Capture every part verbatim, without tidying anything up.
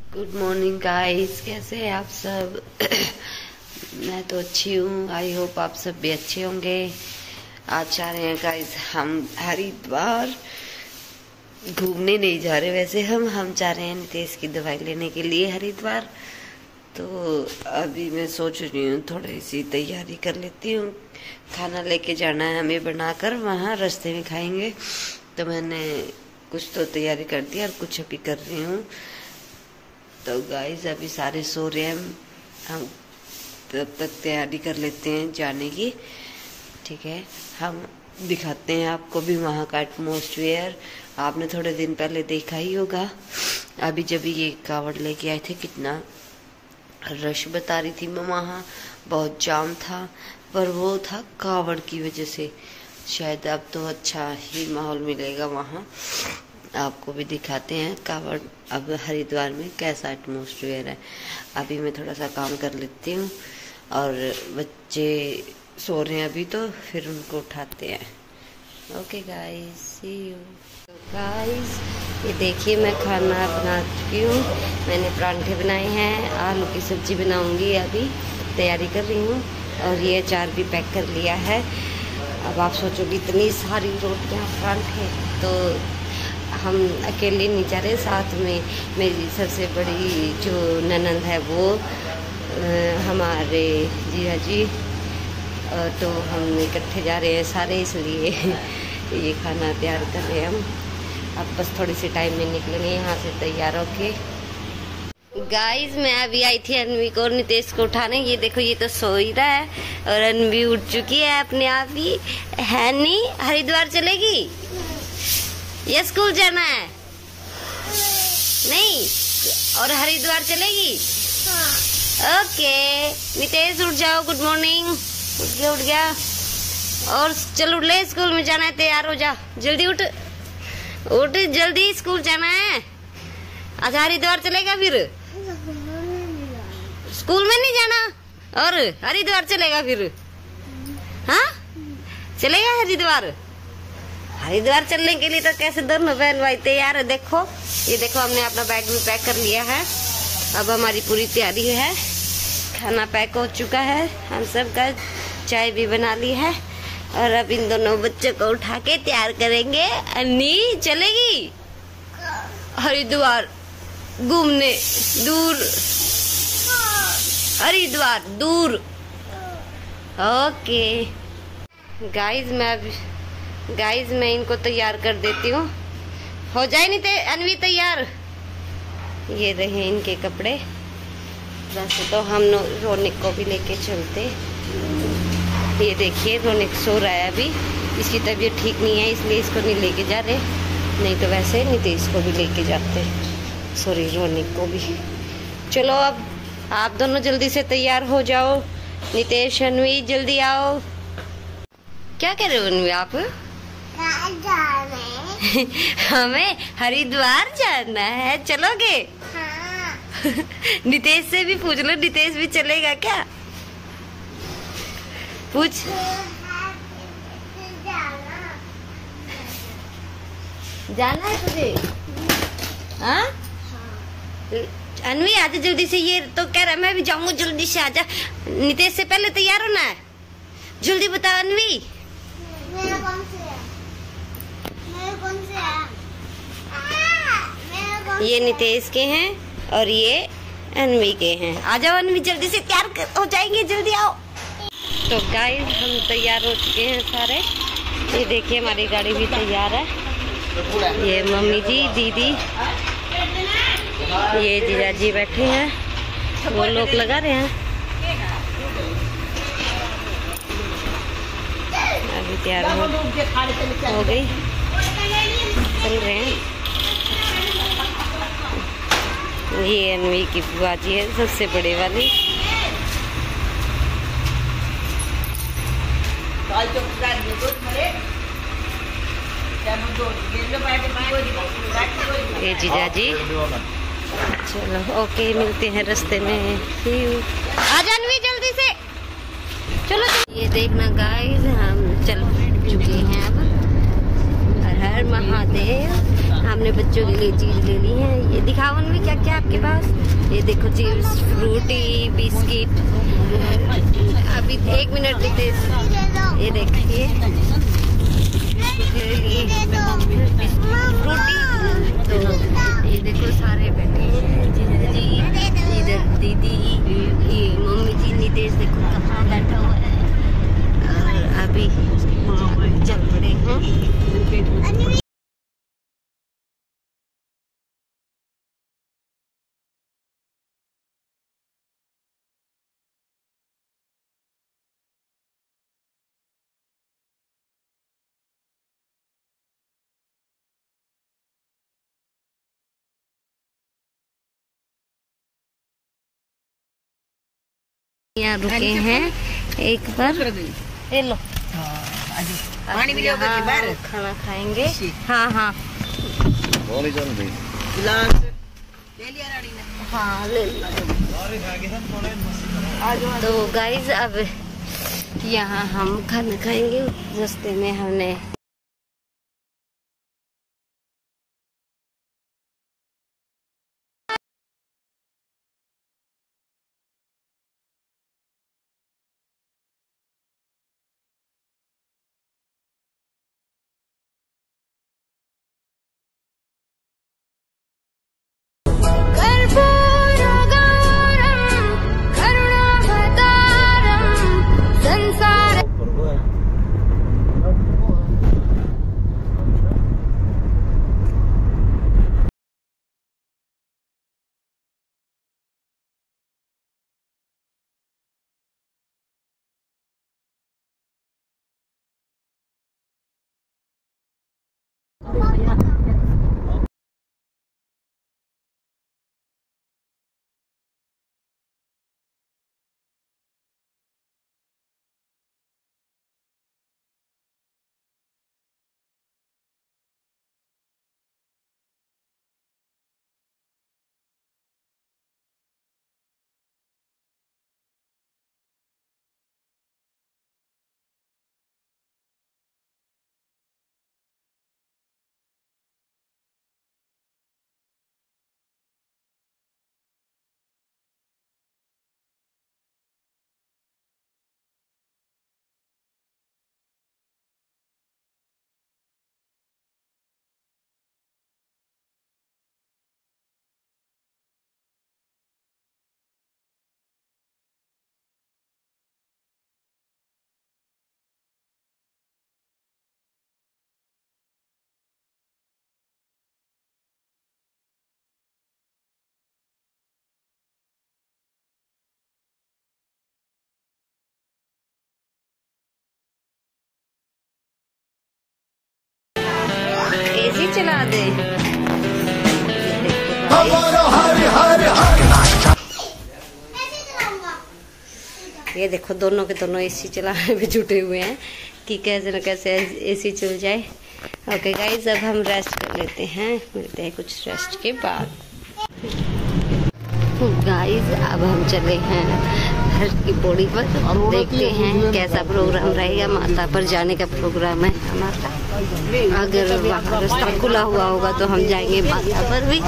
Good morning guys, कैसे हैं आप सब। मैं तो अच्छी हूँ। आई होप आप सब भी अच्छे होंगे। आज जा रहे हैं गाइस हम हरिद्वार घूमने। नहीं जा रहे वैसे हम हम जा रहे हैं नितेश की दवाई लेने के लिए हरिद्वार। तो अभी मैं सोच रही हूँ थोड़ी सी तैयारी कर लेती हूँ। खाना लेके जाना है हमें बनाकर, वहाँ रास्ते में खाएंगे। तो मैंने कुछ तो तैयारी कर दी और कुछ अभी कर रही हूँ। तो गाइस अभी सारे सो रहे हैं, हम तब तक तैयारी कर लेते हैं जाने की। ठीक है, हम दिखाते हैं आपको भी वहाँ का एटमॉस्फेयर। आपने थोड़े दिन पहले देखा ही होगा, अभी जब ये कावड़ लेके आए थे कितना रश बता रही थी मैं। वहाँ बहुत जाम था, पर वो था कावड़ की वजह से। शायद अब तो अच्छा ही माहौल मिलेगा वहाँ। आपको भी दिखाते हैं कावड़ अब हरिद्वार में कैसा एटमॉस्फेयर है। अभी मैं थोड़ा सा काम कर लेती हूँ और बच्चे सो रहे हैं अभी, तो फिर उनको उठाते हैं। Okay guys, see you. तो गाइस ये देखिए मैं खाना बना चुकी हूँ। मैंने परांठे बनाए हैं, आलू की सब्जी बनाऊंगी, अभी तैयारी कर रही हूँ। और ये अचार भी पैक कर लिया है। अब आप सोचोगे इतनी सारी रोटियाँ परांठे, तो हम अकेले नहीं जा रहे, साथ में मेरी सबसे बड़ी जो ननंद है वो आ, हमारे जीजा जी, तो हम इकट्ठे जा रहे हैं सारे, इसलिए ये खाना तैयार कर रहे हैं हम। अब बस थोड़ी सी टाइम में निकलेंगे यहाँ से तैयार होके। गाइस मैं अभी आई थी अनवी को और नितेश को उठाने। ये देखो ये तो सो ही रहा है और अनवी उठ चुकी है अपने आप ही। है नहीं, हरिद्वार चलेगी या स्कूल जाना है? नहीं, और हरिद्वार चलेगी? हाँ। ओके नितेश उठ जाओ, गुड मॉर्निंग। उठ गया उठ गया और चल उठ ले, स्कूल में जाना है, तैयार हो जा, जल्दी उठ उठ, जल्दी स्कूल जाना है। अच्छा हरिद्वार चलेगा फिर? स्कूल में नहीं जाना और हरिद्वार चलेगा फिर? हाँ चलेगा हरिद्वार। हरिद्वार चलने के लिए तो कैसे दोनों बहन भाई तैयार है। देखो ये देखो हमने अपना बैग भी पैक कर लिया है। अब हमारी पूरी तैयारी है, खाना पैक हो चुका है, हम सब का चाय भी बना ली है। और अब इन दोनों बच्चों को उठा के तैयार करेंगे। अन्नी चलेगी हरिद्वार घूमने, दूर हरिद्वार दूर। ओके गाइस मैं अब गाइस मैं इनको तैयार कर देती हूँ। हो जाए नहीं थे अनवी तैयार। ये रहे इनके कपड़े। वैसे तो हम रोनिक को भी लेके चलते। ये देखिए रोनिक सो रहा है अभी, इसकी तबीयत ठीक नहीं है इसलिए इसको नहीं लेके जा रहे, नहीं तो वैसे नितेश को भी लेके जाते, सॉरी रोनिक को भी। चलो अब आप दोनों जल्दी से तैयार हो जाओ। नितेश अनवी जल्दी आओ। क्या कह रहे हो अनवी आप? हमें हरिद्वार जाना है, चलोगे? हाँ। नितेश से भी पूछ लो, नितेश भी चलेगा क्या? पूछ। जाना है तुझे? हाँ? अनवी आजा जल्दी से। ये तो कह रहा मैं भी जाऊंगा, जल्दी से आजा। नितेश से पहले तैयार होना है, जल्दी बताओ अनवी। मेरा कौन से है? मेरा कौन से है? मेरा कौन ये नितेश के हैं और ये अनवी के हैं। आ जाओ अनवी, जल्दी से तैयार हो जाएंगे, जल्दी आओ। तो गाइस हम तैयार हो चुके हैं सारे। ये देखिए हमारी गाड़ी भी तैयार है। ये मम्मी जी, दीदी, ये जीजा जी बैठे हैं, वो लोग लगा रहे हैं। अभी तैयार हो, हो गई, चल रहे हैं। ये अनवी की बुआ जी है, सबसे बड़े वाली। ये जीजा जी। चलो ओके, मिलते हैं रास्ते में। आ जा अनवी जल्दी से, चलो। ये देखना गाइस हम चल चुके हैं अब। हर हर महादेव। हमने बच्चों के लिए चीज ले ली है। ये दिखाओ उनमें क्या क्या आपके पास। ये देखो चिप्स, फ्रूटी, बिस्किट। अभी एक मिनट देते। ये देखिए फ्रूटी। तो ये देखो सारे बैठे हैं, जीजा जी, इधर दीदी, ये मम्मी जी, नितेश देखो कहाँ बैठा हुआ है। और अभी चल पड़े हैं। यहाँ रुके हैं एक बार। ले लो पानी भी खाना खाएंगे। हाँ हाँ हाँ ले लो। तो गाइस अब यहाँ हम खाना खाएंगे। रास्ते में हमने एसी चला दे। ये देखो दोनों के दोनों एसी चलाने पे जुटे हुए हैं कि कैसे न कैसे एसी चल जाए। ओके गाइस अब हम रेस्ट कर लेते हैं, मिलते हैं कुछ रेस्ट के बाद। गाइस अब हम चले हैं घर की पौड़ी पर, देखते हैं कैसा प्रोग्राम रहेगा। माता पर जाने का प्रोग्राम है हमारा। अगर वहाँ रास्ता खुला हुआ होगा तो हम जाएंगे माता पर भी।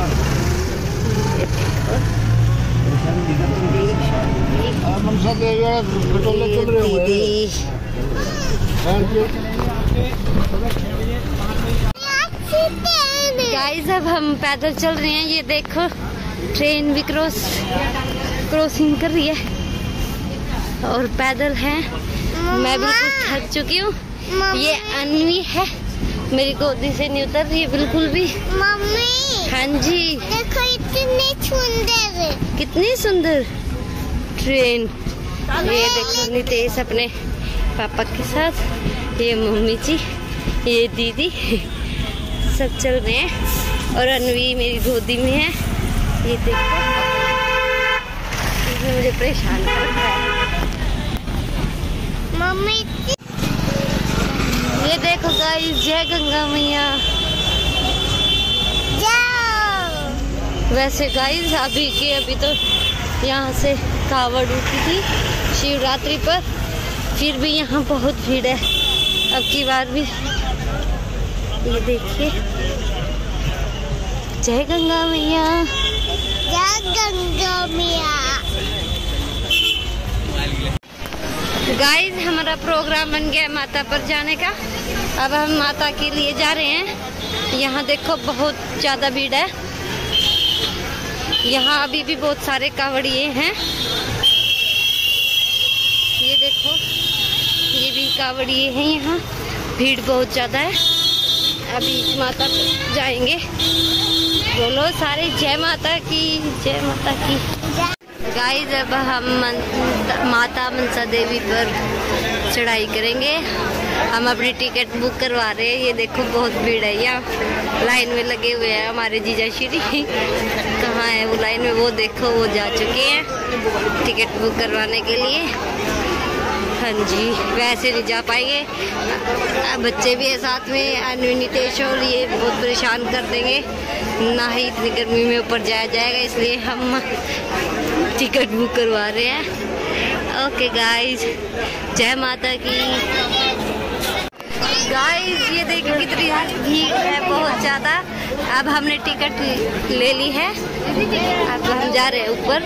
दीदी गाइस अब हम पैदल चल रहे हैं। ये देखो ट्रेन भी क्रॉस क्रॉसिंग कर रही है और पैदल है। मैं बिल्कुल थक चुकी हूँ। ये अन्वी है, मेरी गोदी से नहीं उतर रही है बिल्कुल भी। मम्मी हाँ जी देखो इतनी सुंदर, कितनी सुंदर ट्रेन। ये देखो नितेश अपने पापा के साथ, ये मम्मी जी, ये दीदी सब चल रहे हैं और अन्वी मेरी गोदी में है। ये देखो इसने मुझे परेशान कर रखा है। मम्मी ये देखो गाइस, जय गंगा मैया। वैसे गाइस अभी के अभी तो यहाँ से कावड़ उठी थी शिवरात्रि पर, फिर भी यहाँ बहुत भीड़ है अब की बार भी। ये देखिए जय गंगा मैया, जय गंगा मैया। गाइस हमारा प्रोग्राम बन गया माता पर जाने का। अब हम माता के लिए जा रहे हैं। यहाँ देखो बहुत ज़्यादा भीड़ है। यहाँ अभी भी बहुत सारे कावड़िए हैं। ये देखो ये भी कावड़िए हैं। यहाँ भीड़ बहुत ज़्यादा है। अभी माता पर जाएंगे। बोलो सारे जय माता की, जय माता की। गाइस अब हम मन, माता मनसा देवी पर चढ़ाई करेंगे। हम अपनी टिकट बुक करवा रहे हैं। ये देखो बहुत भीड़ है। यहाँ लाइन में लगे हुए हैं हमारे जीजा श्री। कहाँ है वो लाइन में? वो देखो वो जा चुके हैं टिकट बुक करवाने के लिए। हाँ जी, वैसे नहीं जा पाएंगे। बच्चे भी है साथ में, अनवी नितेश, और ये बहुत परेशान कर देंगे। ना ही इतनी गर्मी में ऊपर जाया जाएगा, इसलिए हम टिकट बुक करवा रहे हैं। ओके गाइस, जय माता की। गाइस ये देखो कितनी भीड़ है, बहुत ज़्यादा। अब हमने टिकट ले ली है। अब हम जा रहे हैं ऊपर।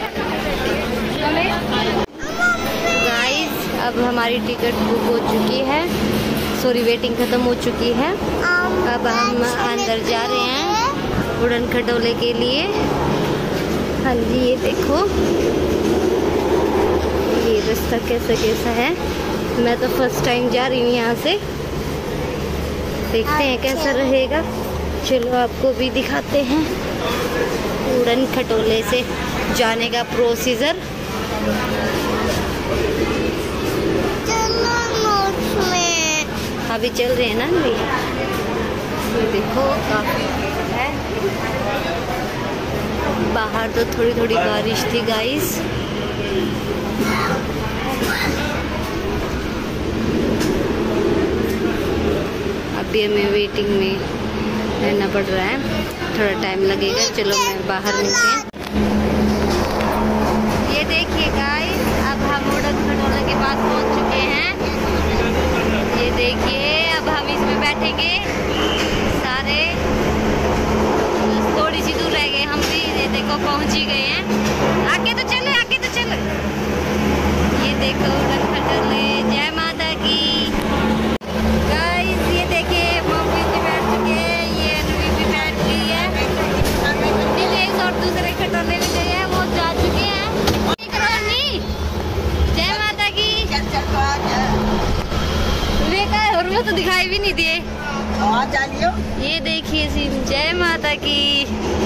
गाइस अब हमारी टिकट बुक हो चुकी है। सॉरी, वेटिंग खत्म हो चुकी है। अब हम अंदर जा रहे हैं उड़न खटोले के लिए। हाँ जी, ये देखो ये रास्ता कैसा कैसा है। मैं तो फर्स्ट टाइम जा रही हूँ यहाँ से। देखते हैं कैसा रहेगा। चलो आपको भी दिखाते हैं उड़न खटोले से जाने का प्रोसीजर। अभी चल रहे हैं ना भैया। ये देखो काफी है। बाहर तो थोड़ी थोड़ी बारिश थी गाइस। अभी हमें वेटिंग में रहना पड़ रहा है, थोड़ा टाइम लगेगा। चलो मैं बाहर मिलते हैं। ये देखिए गाइस, अब हम उड़न खटोले के पास पहुंच चुके हैं। ये देखिए अब हम इसमें बैठेंगे सारे। थोड़ी सी दूर रह गए हम भी। ये देखो पहुंच ही गए हैं। आगे तो चले, आगे तो चले। ये देखो उड़न खटोले, जय माता की। गाइस ये देखिए मम्मी भी बैठ चुके हैं, ये अनवी भी बैठ गई है। दिनेश और दूसरे खटोले भी गए हैं, वो जा चुके हैं। जय माता की। और वो तो दिखाई भी नहीं दिए। ये देखिए सीन, जय माता की।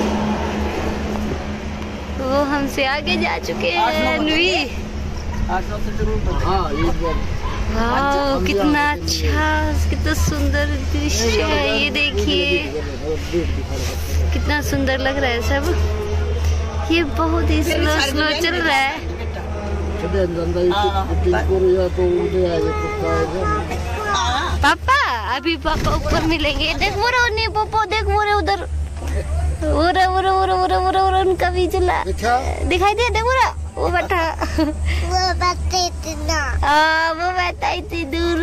वो हमसे आगे जा चुके हैं अनवी। वाह कितना अच्छा, कितना सुंदर दृश्य है। ये देखिए कितना सुंदर लग रहा है सब। ये बहुत ही स्लो स्लो चल रहा है। पापा अभी पापा ऊपर मिलेंगे। देख वो रहा नहीं पापा, देख वो रहा उधर, वो रहा वो रहा वो रहा वो रहा वो रहा वो रहा उनका भी चला दिखाई दे। देख वो रहा, वो बैठा वो बैठा इतना आ, वो बैठा इतनी दूर।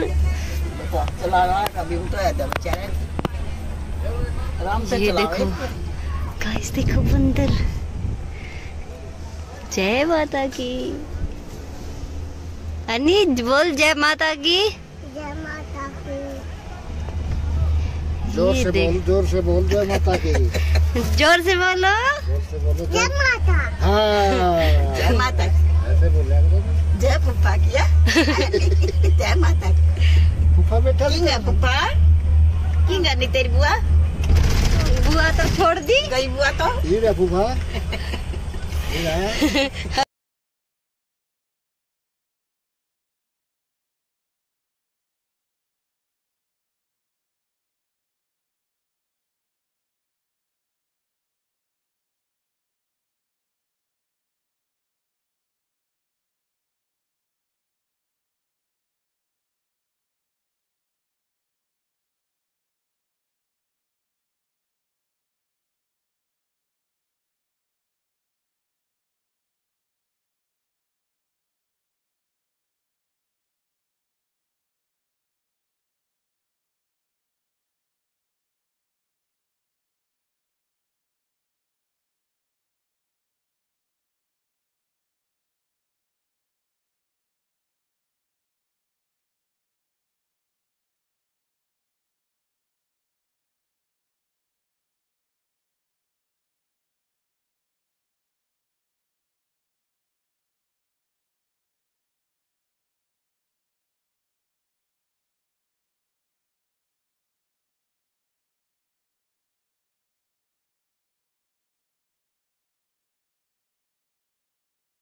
ये देखो गाइस, देखो बंदर। जय माता की। अनी बोल जय माता की। जय माता की। जोर से बोल, जोर से बोल, जय माता की। जोर से बोलो, जोर से बोलो, जय माता। हाँ जय माता। ऐसे बोले। जय पुप्पा किया। जय माता की। फूफा बेटा किंगा पुप्पा, किंगा नहीं तेरी बुआ। बुआ तो छोड़ दी गई बुआ तो। ये रे फूफा। ये है।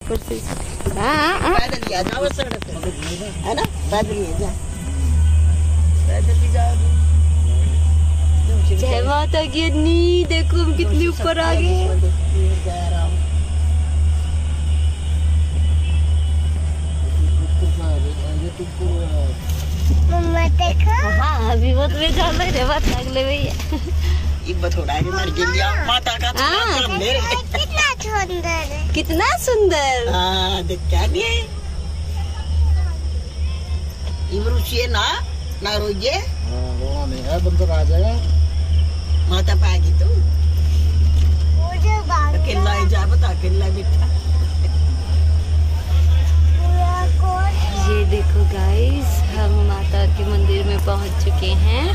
हाँ हाँ पैदल ही आ जाओ सड़क पे, है ना, पैदल ही जा, पैदल ही जाओ। जय माता की अन्नी, देखो हम कितनी ऊपर आ गए। मम्मा देखो। हाँ अभी वो तुम्हें चल रहे थे बात अगले भैया। इब थोड़ा आगे मर गया माता का हाँ। मेरे कितना सुंदर है। कितना सुंदर। हाँ देख क्या भी है इमरुषिए ना ना रोइए। हाँ रोना नहीं है, बंदर आ जाएगा। माता पाएगी तू मुझे बाल अकेला ही जा, बता अकेला बेटा। पूरा कोट ये देखो गाइस, हम माता के मंदिर में पहुंच चुके हैं।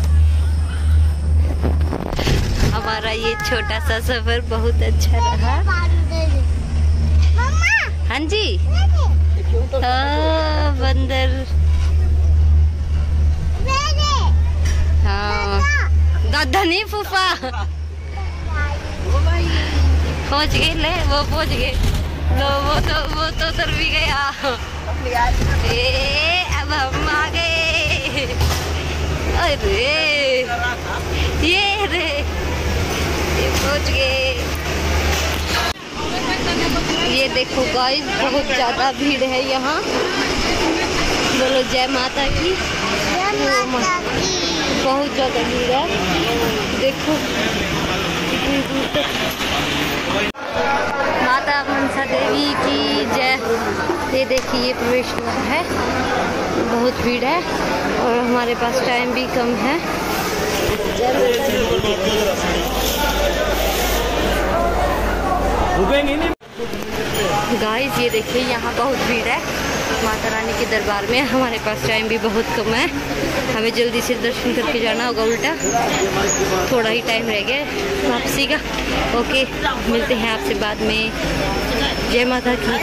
हमारा ये छोटा सा सफर बहुत अच्छा रहा। बंदर। मम्मा हाँ जी। मेरे हाँ बंदर। मेरे हाँ दादा नहीं फूफा। पहुंच गए ले, वो पहुंच गए। लो वो तो वो तो उतर भी गया। ए अब हम आ गए। अरे ये रे ये पहुंच गए। ये देखो गाइस, बहुत ज्यादा भीड़ है यहाँ। बोलो जय माता की। माता की बहुत ज्यादा भीड़ है, देखो कितनी दूर तक। माता मनसा देवी की जय। ये देखिए ये प्रवेश द्वार है, बहुत भीड़ है और हमारे पास टाइम भी कम है। गाइस ये देखिए यहाँ बहुत भीड़ है माता रानी के दरबार में। हमारे पास टाइम भी बहुत कम है, हमें जल्दी से दर्शन करके जाना होगा। उल्टा थोड़ा ही टाइम रह गया वापसी का। ओके मिलते हैं आपसे बाद में। जय माता की।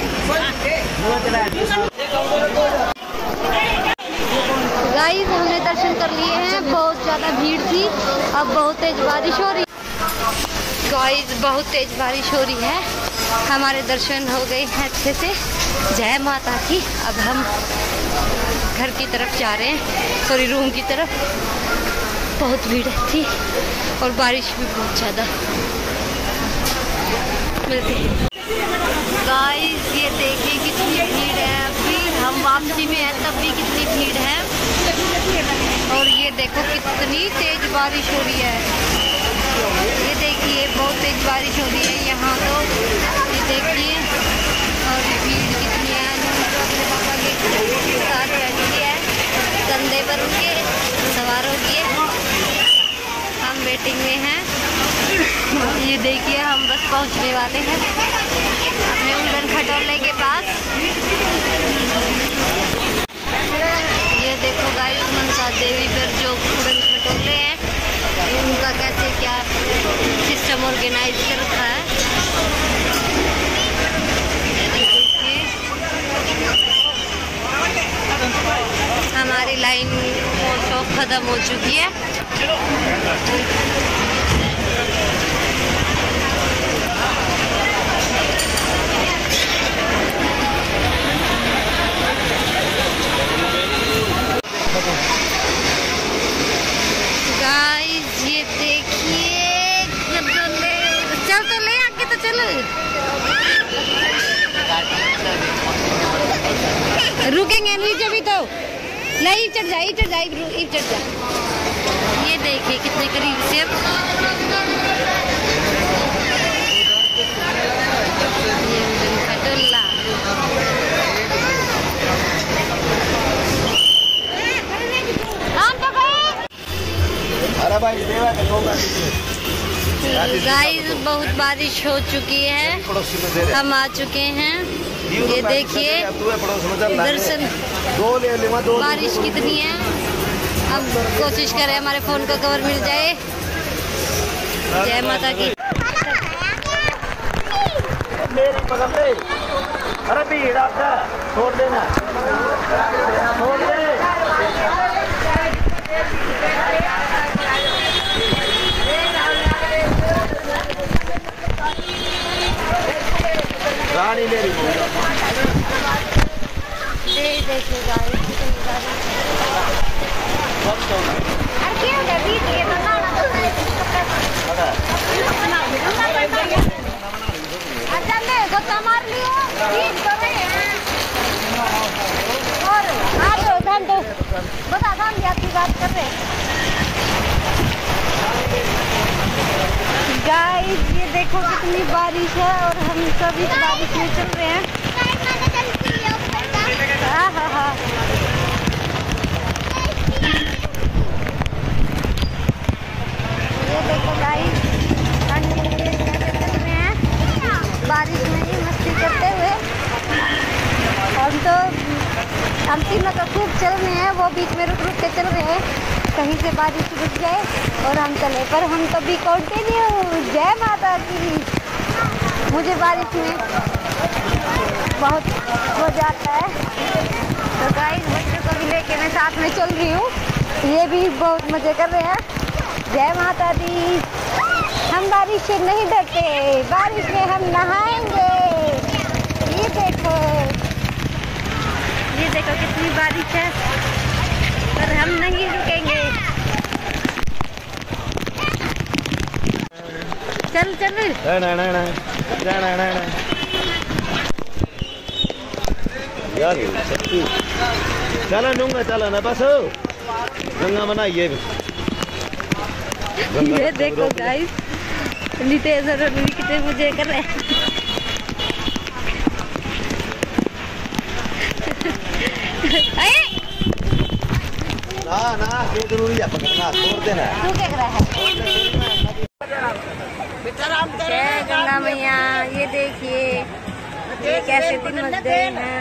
गाइस हमने दर्शन कर लिए हैं, बहुत ज़्यादा भीड़ थी। अब बहुत तेज बारिश हो रही। गाइस बहुत तेज बारिश हो रही है। हमारे दर्शन हो गए हैं अच्छे से। जय माता की। अब हम घर की तरफ जा रहे हैं, सॉरी रूम की तरफ। बहुत भीड़ थी और बारिश भी बहुत ज़्यादा। मिलते हैं। गाइस ये देखिए कितनी भीड़ है। अभी हम वापसी में हैं तब भी कितनी भीड़ है। और ये देखो कितनी तेज बारिश हो रही है। ये देखिए बहुत तेज बारिश हो रही है यहाँ तो। ये देखिए और भीड़ कितनी है। अपने पापा के साथ बैठी है, कंधे पर उनके सवार हो गए। हम वेटिंग में हैं। ये देखिए हम बस पहुँचने वाले हैं अपने उड़न खटोले के पास। ये देखो गाइस मनसा देवी पर जो उड़न खटोले हैं उनका कैसे क्या सिस्टम ऑर्गेनाइज कर रखा है। हमारी लाइन शॉप खत्म हो चुकी है। गाइस ये देखिए, चल तो ले आगे तो चलो। रुकेंगे नीचे भी तो। नहीं चढ़ जाए चढ़ जाए चढ़ जा। ये देखिए कितने करीब से अब गाइस बहुत बारिश हो चुकी है। हम आ चुके हैं। ये देखिए दर्शन, बारिश कितनी है। हम कोशिश करें हमारे फोन का कवर मिल जाए। जय माता की। मेरी पकड़ ले। अरे भीड़ आपका छोड़ देना, छोड़ दे। रानी मेरी ये देखिए गाइस कितनी गाड़ी अरे क्यों है बीच ये तो ना अच्छा मैं गोता मार लियो बीच कर रहे हैं और आ तो धान तो बता धान की आपकी बात कर रहे हैं गाइस। ये देखो कितनी बारिश है और हम सब इस बारिश में चल रहे हैं। हाँ हाँ हाँ ये देखो गाइस हम कैसे चल रहे हैं बारिश में ही मस्ती करते हुए। हम तो हम तीनों तो खूब चल रहे हैं, वो बीच में रुक रुक के चल रहे हैं, कहीं से बारिश रुक जाए और हम चले, पर हम कभी कंटिन्यू। जय माता की। मुझे बारिश में बहुत हो जाता है तो गाइस बच्चों को भी लेके मैं साथ में चल रही हूँ, ये भी बहुत मजे कर रहे हैं। जय माता दी। हम बारिश से नहीं डरते, बारिश में हम नहाएंगे। ये देखो ये देखो कितनी बारिश है पर हम नहीं रुकेंगे। चल चल ना ना ना ना ना ना यार चलो नूंगा चलो ना बस गंगा मना ये ये देखो गाइस नितेश और रणवीर कितने मजे कर रहे हैं। ना ना ये जरूरी है पकड़ना छोड़ देना तू क्या कर रहा है? जय गंगा मैया। ये देखिए ये कैसे दिन मच गए हैं।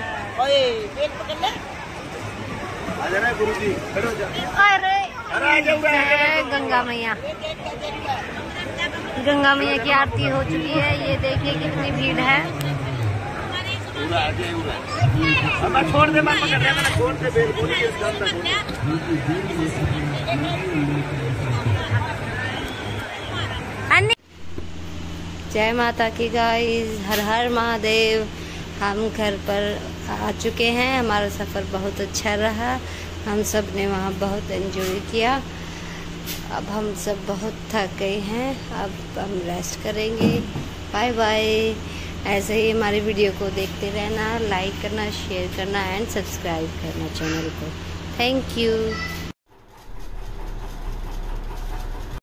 गुरुजी अरे जय गंगा मैया। गंगा मैया की आरती हो चुकी है। ये देखिए कितनी भीड़ है। छोड़ दे मत पकड़ दे मैंने छोड़ दे बिल्कुल जय माता की गाइस। हर हर महादेव। हम घर पर आ चुके हैं। हमारा सफ़र बहुत अच्छा रहा। हम सब ने वहाँ बहुत एंजॉय किया। अब हम सब बहुत थक गए हैं, अब हम रेस्ट करेंगे। Bye bye. ऐसे ही हमारी वीडियो को देखते रहना, लाइक करना, शेयर करना एंड सब्सक्राइब करना चैनल को। Thank you.